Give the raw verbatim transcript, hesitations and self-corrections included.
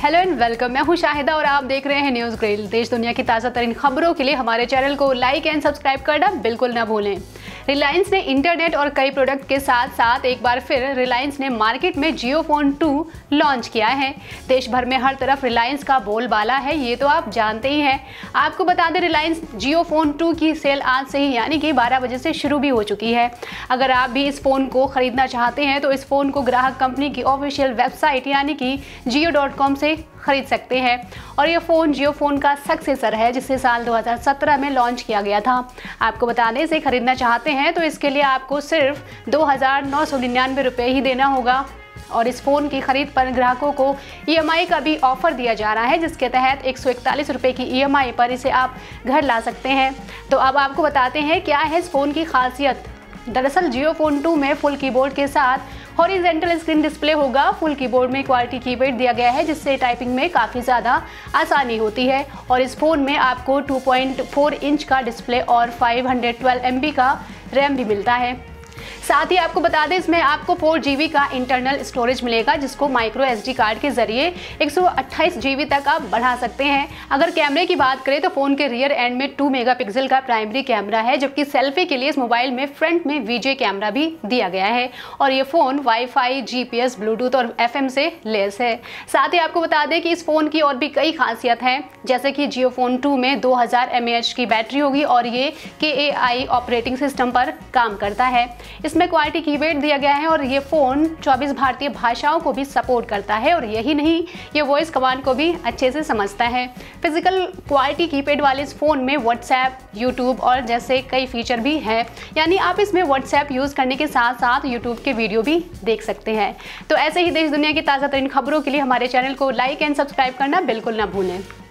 Hello and welcome. मैं हूं शाहिदा और आप देख रहे हैं न्यूज़ ग्रिल। देश दुनिया की ताज़ा तरीन खबरों के लिए हमारे चैनल को लाइक एंड सब्सक्राइब करना बिल्कुल ना भूलें। रिलायंस ने इंटरनेट और कई प्रोडक्ट के साथ साथ एक बार फिर रिलायंस ने मार्केट में जियो फोन टू लॉन्च किया है। देश भर में हर तरफ रिलायंस का बोलबाला है, ये तो आप जानते ही हैं। आपको बता दें, रिलायंस जियो फोन टू की सेल आज से ही यानी कि बारह बजे से शुरू भी हो चुकी है। अगर आप भी इस फ़ोन को ख़रीदना चाहते हैं तो इस फ़ोन को ग्राहक कंपनी की ऑफिशियल वेबसाइट यानी कि जियो डॉट कॉम से खरीद सकते हैं। और ये फ़ोन जियो फ़ोन का सक्सेसर है जिसे साल दो हज़ार सत्रह में लॉन्च किया गया था। आपको बता दें, इसे खरीदना चाहते हैं तो इसके लिए आपको सिर्फ दो हज़ार नौ सौ निन्यानवे रुपये ही देना होगा। और इस फ़ोन की खरीद पर ग्राहकों को ई एम आई का भी ऑफ़र दिया जा रहा है, जिसके तहत एक सौ इकतालीस रुपये की ई एम आई पर इसे आप घर ला सकते हैं। तो अब आपको बताते हैं क्या है इस फ़ोन की खासियत। दरअसल जियो फोन टू में फुल कीबोर्ड के साथ हॉरिजॉन्टल स्क्रीन डिस्प्ले होगा। फुल कीबोर्ड में क्वालिटी कीपैड दिया गया है जिससे टाइपिंग में काफ़ी ज़्यादा आसानी होती है। और इस फ़ोन में आपको टू पॉइंट फोर इंच का डिस्प्ले और पाँच सौ बारह एम बी का रैम भी मिलता है। साथ ही आपको बता दें, इसमें आपको फोर जी बी का इंटरनल स्टोरेज मिलेगा जिसको माइक्रो एस डी कार्ड के जरिए एक सौ अट्ठाईस जी बी तक आप बढ़ा सकते हैं। अगर कैमरे की बात करें तो फ़ोन के रियर एंड में टू मेगापिक्सल का प्राइमरी कैमरा है, जबकि सेल्फी के लिए इस मोबाइल में फ्रंट में वी जे कैमरा भी दिया गया है। और ये phone wifi, G P S, Bluetooth और एफ एम से लेस है। साथ ही आपको बता दें कि इस फ़ोन की और भी कई खासियत हैं, जैसे कि जियो फोन टू में दो हज़ार एम ए एच की बैटरी होगी और ये के ए आई ऑपरेटिंग सिस्टम पर काम करता है। इसमें क्वालिटी कीपैड दिया गया है और ये फ़ोन चौबीस भारतीय भाषाओं को भी सपोर्ट करता है। और यही नहीं, ये वॉइस कमांड को भी अच्छे से समझता है। फिजिकल क्वालिटी कीपैड वाले इस फ़ोन में व्हाट्सएप, यूट्यूब और जैसे कई फीचर भी हैं, यानी आप इसमें व्हाट्सएप यूज़ करने के साथ साथ यूट्यूब के वीडियो भी देख सकते हैं। तो ऐसे ही देश दुनिया की ताज़ा तरीन खबरों के लिए हमारे चैनल को लाइक एंड सब्सक्राइब करना बिल्कुल ना भूलें।